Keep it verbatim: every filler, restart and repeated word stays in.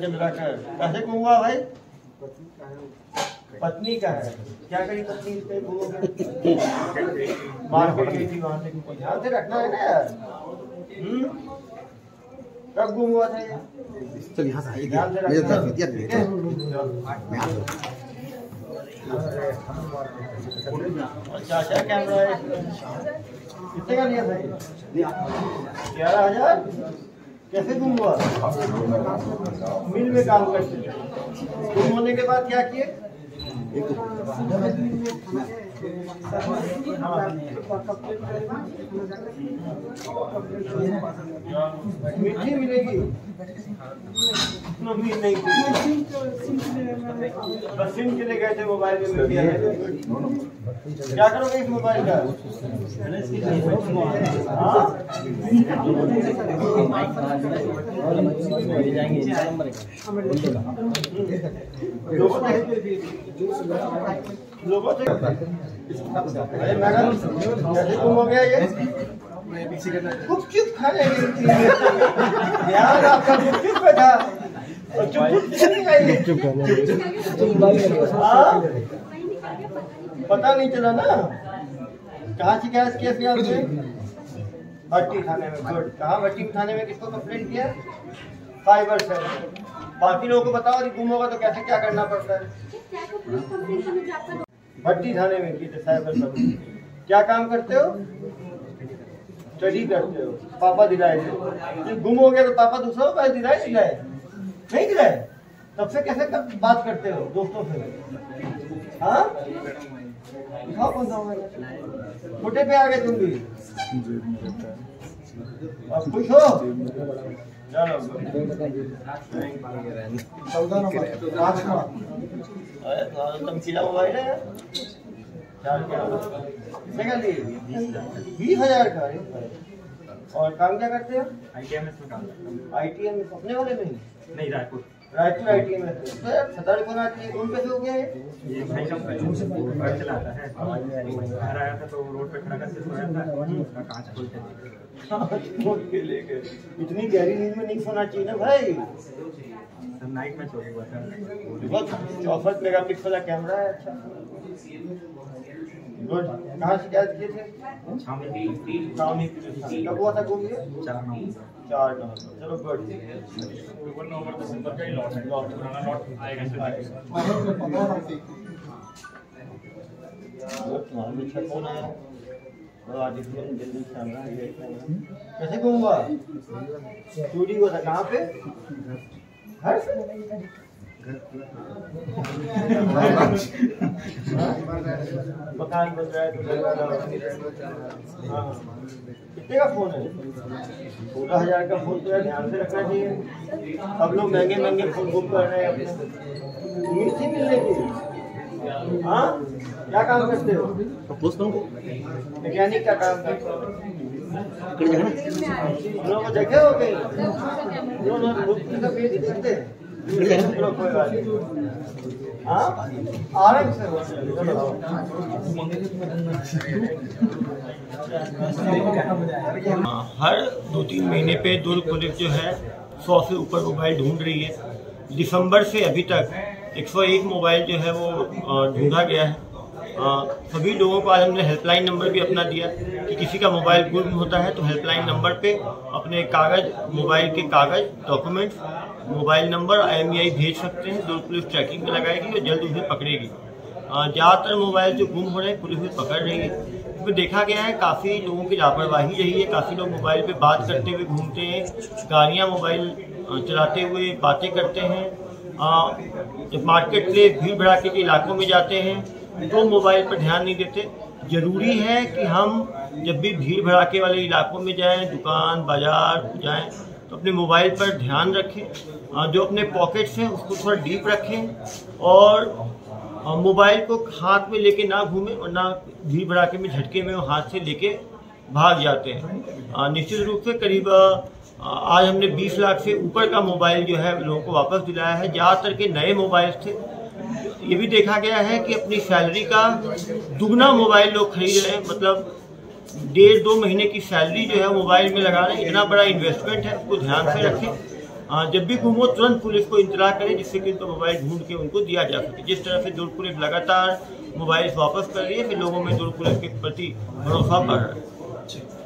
चंद्रा कर कैसे गुम हुआ भाई? पत्नी का है, क्या करी पत्नी से गुम हो गया? मार्केट गई थी वहां से, ध्यान से रखना है ना यार। हम्म कब गुम हुआ था ये? चल यहाँ से ध्यान से रखना। अच्छा अच्छा कैमरा है, कितने का लिया था? ग्यारह हजार। कैसे गुम हुआ? मिल में काम करते थे, गुम होने के बाद क्या किए? मीठी मिलेगी, उम्मीद नहीं थी। बस सिम के लिए गए थे, मोबाइल में मिल गया। क्या करोगे इस मोबाइल का? लोगों से अरे मैडम कैसे गुम हो गया ये? गुपचुप खाने गई थी यार, आपका गुपचुप पे था और चुप पता नहीं चला ना। कहाँ शिकायत किया थी आपने? भट्टी थाने में। गुड। कहाँ भट्टी थाने में किसको कंप्लेंट किया? Fibre cell. बाकी लोगों को बताओ गुम होगा तो कैसे क्या करना पड़ता है। भट्टी थाने में की थे साइबर सेल। क्या काम करते हो? स्टडी करते हो। पापा दिलाए थे, गुम हो गया तो पापा दूसरों को पैसे दिलाए दिलाए नहीं दिलाए? तब से कैसे कब बात करते हो दोस्तों से? हाँ दिखाओ कौन सा मोबाइल। छोटे पे आ गए तुम भी, अब खुश हो? चमकीला मोबाइल है बीस हजार का। और काम क्या करते हो? आई टी एम में। आई टी एम में अपने वाले में? नहीं, Raipur. Raipur I T M में। सदर फोन आती है, उन पे से हो गया ये भाई का चलाता है। घर आया था तो रोड पे खड़ा करके सोया था, उसका कांच खोल के ले गए। इतनी गहरी नींद में नहीं सोना चाहिए ना भाई। नाइट में सोए हुआ था। चौसठ मेगा पिक्सल का कैमरा है। अच्छा गुड। कहाँ शिकायत किए थे? कब हुआ था गुम? चार नवंबर। चार नवंबर। चलो गुड। नवंबर दिसंबर का ही लॉट है, लॉट पुराना लॉट आएगा। तुम्हारा अच्छा कौन आया? कैसे गुम हुआ? चोरी हुआ था। कहाँ पे? घर से? मकान बन रहा है तो हाँ। कितने का फोन है? सोलह हजार का फोन तो यार ध्यान से रखना चाहिए। अब लोग महंगे महंगे फोन बुक कर रहे हैं अपने। उम्मीद थी मिलने की। हाँ क्या काम करते हो? मैकेनिक का काम करते हो? लोगों को देखे हो गए देखते? कोई बात नहीं। हाँ आराम से। हर दो तीन महीने पे दुर्ग पुलिस जो है सौ से ऊपर मोबाइल ढूंढ रही है। दिसंबर से अभी तक एक सौ एक मोबाइल जो है वो ढूंढा गया है। सभी लोगों को आज हमने हेल्पलाइन नंबर भी अपना दिया कि किसी का मोबाइल गुम होता है तो हेल्पलाइन नंबर पे अपने कागज, मोबाइल के कागज, documents, mobile number, I M E I भेज सकते हैं। दुर्ग पुलिस ट्रैकिंग में लगाएगी और जल्द उसे पकड़ेगी। ज़्यादातर मोबाइल जो गुम हो रहे हैं पुलिस भी पकड़ रही है, क्योंकि देखा गया है काफ़ी लोगों की लापरवाही रही है। काफ़ी लोग मोबाइल पे बात करते हुए घूमते हैं, गाड़ियाँ मोबाइल चलाते हुए बातें करते हैं। जब मार्केट प्लेस भीड़ भड़ाके के इलाकों में जाते हैं तो मोबाइल पर ध्यान नहीं देते। जरूरी है कि हम जब भी भीड़ भड़ाके वाले इलाकों में जाएं, दुकान बाजार जाएं, तो अपने मोबाइल पर ध्यान रखें। जो अपने पॉकेट्स हैं उसको थोड़ा डीप रखें और मोबाइल को हाथ में लेके ना घूमें, और ना भीड़ भड़ाके में झटके में हाथ से लेके भाग जाते हैं। निश्चित रूप से करीब आज हमने बीस लाख से ऊपर का मोबाइल जो है लोगों को वापस दिलाया है। ज़्यादातर के नए मोबाइल थे। ये भी देखा गया है कि अपनी सैलरी का दुगना मोबाइल लोग खरीद रहे हैं, मतलब डेढ़ दो महीने की सैलरी जो है मोबाइल में लगा रहे हैं। इतना बड़ा इन्वेस्टमेंट है, उसको ध्यान से रखें। आ, जब भी गुम हो तुरंत पुलिस को इंतला करें, जिससे कि उनका मोबाइल ढूंढ के उनको दिया जा सके। जिस तरह से दुर्ग पुलिस लगातार मोबाइल वापस कर रही है, फिर लोगों में दुर्ग पुलिस के प्रति भरोसा बढ़ रहा है।